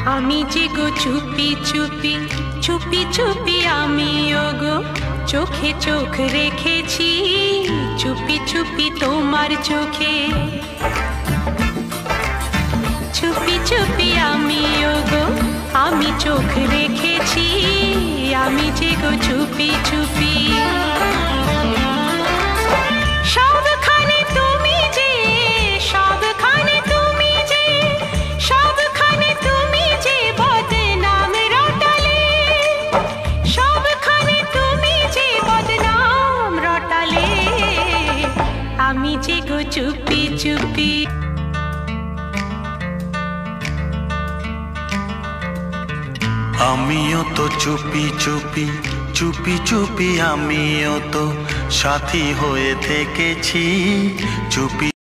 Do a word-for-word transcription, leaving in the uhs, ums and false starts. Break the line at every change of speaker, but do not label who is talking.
আমি যে গো চুপি চুপি চুপি চুপি আমিও গো চোখে চোখ রেখেছি চুপি চুপি তোমার চোখে। চুপি চুপি আমিও গো আমি চোখ রেখেছি আমি যে গো চুপি চুপি। সবখানে তুমি যে সবখানে তুমি যে সবখানে তুমি যে বদনাম রটালে সবখানে তুমি যে বদনাম রটালে আমি যে গো চুপি চুপি।
আমিও তো চুপি চুপি চুপি চুপি আমিও তো সাথী হয়ে থেকেছি চুপি।